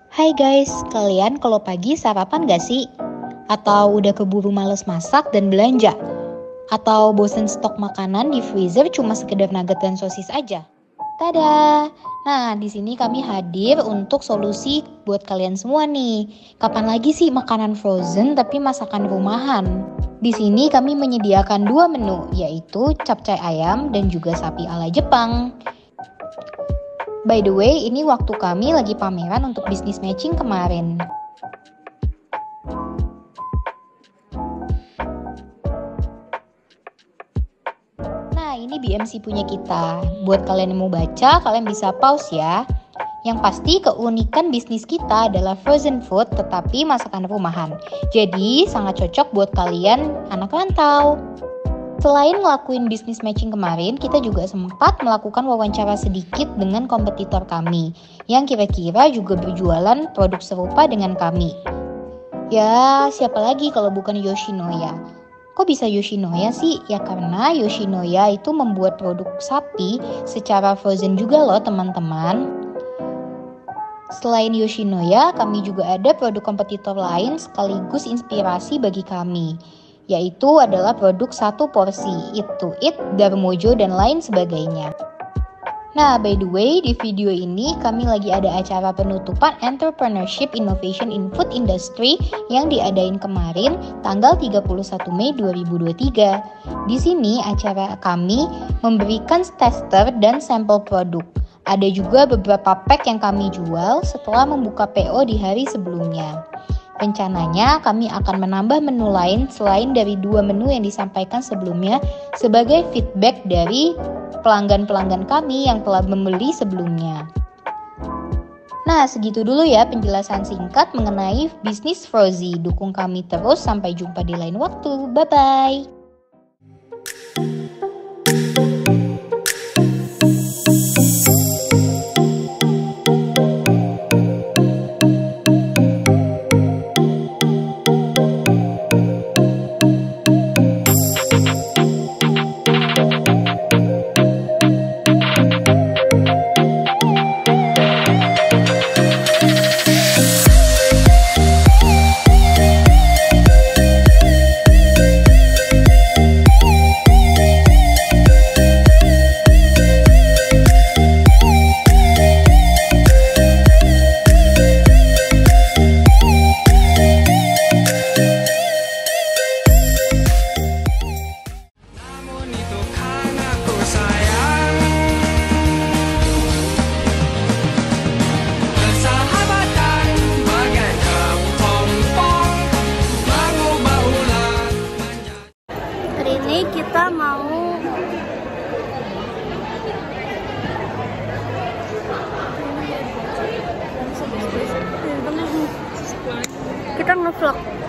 Hai guys, kalian kalau pagi sarapan gak sih? Atau udah keburu males masak dan belanja? Atau bosen stok makanan di freezer cuma sekedar nugget dan sosis aja? Tada! Nah, di sini kami hadir untuk solusi buat kalian semua nih. Kapan lagi sih makanan frozen tapi masakan rumahan? Di sini kami menyediakan dua menu, yaitu capcay ayam dan juga sapi ala Jepang. By the way, ini waktu kami lagi pameran untuk bisnis matching kemarin. Nah, ini BMC punya kita. Buat kalian yang mau baca, kalian bisa pause ya. Yang pasti keunikan bisnis kita adalah frozen food tetapi masakan rumahan. Jadi sangat cocok buat kalian anak rantau. Selain ngelakuin bisnis matching kemarin, kita juga sempat melakukan wawancara sedikit dengan kompetitor kami yang kira-kira juga berjualan produk serupa dengan kami. Ya, siapa lagi kalau bukan Yoshinoya? Kok bisa Yoshinoya sih? Ya karena Yoshinoya itu membuat produk sapi secara frozen juga loh teman-teman. Selain Yoshinoya, kami juga ada produk kompetitor lain sekaligus inspirasi bagi kami, yaitu adalah produk satu porsi, Eat to Eat, Darmojo, dan lain sebagainya. Nah, by the way, di video ini kami lagi ada acara penutupan Entrepreneurship Innovation in Food Industry yang diadain kemarin tanggal 31 Mei 2023. Di sini acara kami memberikan tester dan sampel produk. Ada juga beberapa pack yang kami jual setelah membuka PO di hari sebelumnya. Rencananya kami akan menambah menu lain selain dari dua menu yang disampaikan sebelumnya sebagai feedback dari pelanggan-pelanggan kami yang telah membeli sebelumnya. Nah, segitu dulu ya penjelasan singkat mengenai bisnis Frozy. Dukung kami terus, sampai jumpa di lain waktu. Bye-bye. Ini kita mau ngevlog.